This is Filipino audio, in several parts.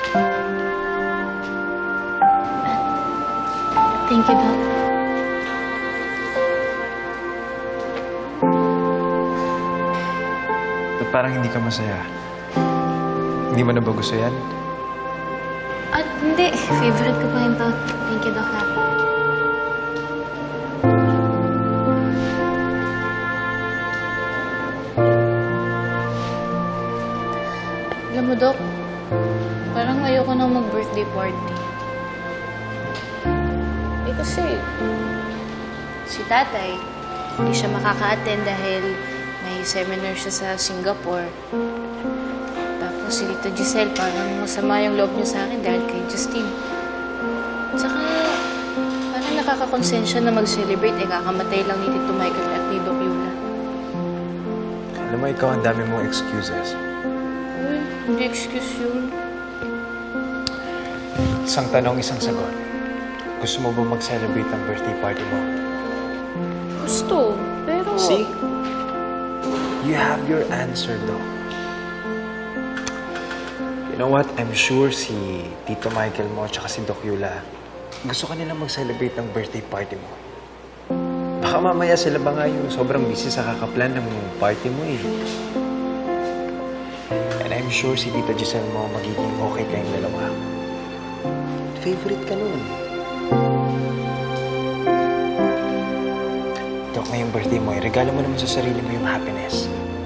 Thank you, Doc. Ba't parang hindi ka masaya? Hindi mo na ba gusto yan? At hindi. Favorite ko pa yun to. Thank you, Doc. Alam mo, Doc, parang ayoko nang mag-birthday party. Eh kasi, si tatay, hindi siya makaka-attend dahil may seminar siya sa Singapore. Tapos si Tita Giselle, parang masama yung loob niya sa akin dahil kay Justine. Tsaka, parang nakakakonsensya na mag-celebrate, eh kakamatay lang ni Tito Michael at ni Doc Yula. Alam mo, ikaw ang dami mong excuses. Uy, hindi excuse yun. Isang tanong, isang sagot. Gusto mo ba mag-celebrate ang birthday party mo? Gusto, pero... See? You have your answer, Doc. You know what? I'm sure si Tito Michael mo at si Doc Yula gusto ka nila mag-celebrate ng birthday party mo. Baka mamaya sila ba nga yung sobrang busy sa kakaplan ng party mo eh. And I'm sure si Tita Giselle mo magiging okay kayong dalawa. Favorite ka nun. Dok, ngayong birthday mo, regalo mo naman sa sarili mo yung happiness.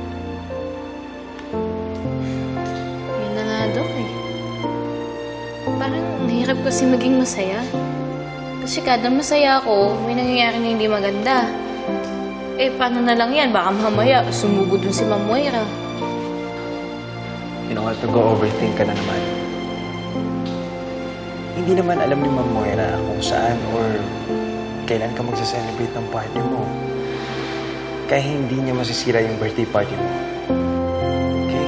Yun na nga, Doc eh. Parang nahirap kasi maging masaya. Kasi kada masaya ako, may nangyayari na hindi maganda. Eh, paano na lang yan? Baka mamaya sumugod dun si Ma'am Moira. You know what? Nag-overthink ka na naman. Hindi naman alam ni Ma'am Moira kung saan or kailan ka magsa-celebrate ng party mo. Kaya hindi niya masisira yung birthday party mo. Okay?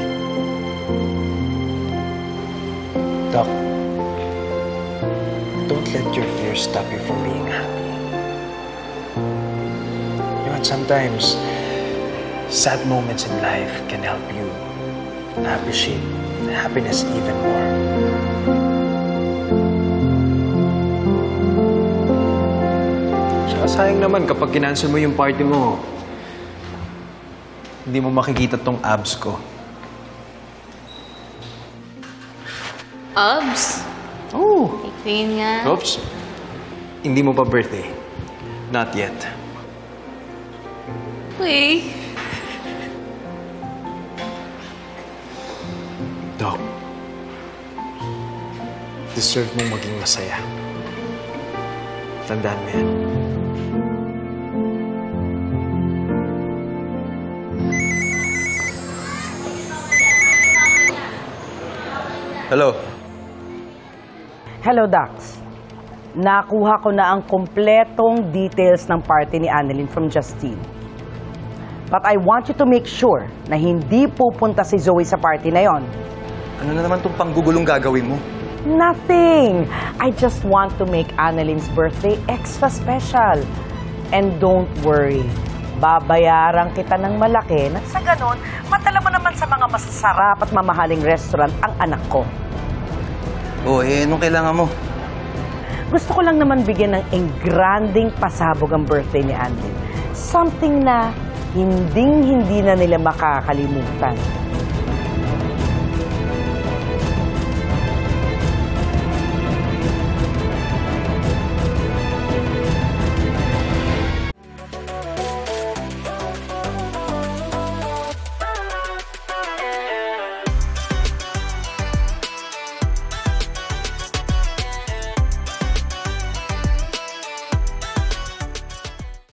Doc, don't let your fears stop you from being happy. You know what? Sometimes, sad moments in life can help you appreciate happiness even more. Tsaka sayang naman kapag kinancel mo yung party mo, hindi mo makikita tong abs ko. Abs? Oh! Tingin nga. Oops. Hindi mo pa birthday. Not yet. Uy. Doc, deserve mong maging masaya. Tandaan mo yan. Hello. Hello, Dax. Nakuha ko na ang kumpletong details ng party ni Annalyn from Justine. But I want you to make sure na hindi pupunta si Zoe sa party na yon. Ano na naman itong panggugulong gagawin mo? Nothing! I just want to make Annalyn's birthday extra special. And don't worry, babayaran kita ng malaki na sa ganon, matala mo naman sa mga masasarap at mamahaling restaurant ang anak ko. Oo, anong kailangan mo? Gusto ko lang naman bigyan ng engranding pasabog ang birthday ni Annalyn. Something na hinding-hindi na nila makakalimutan.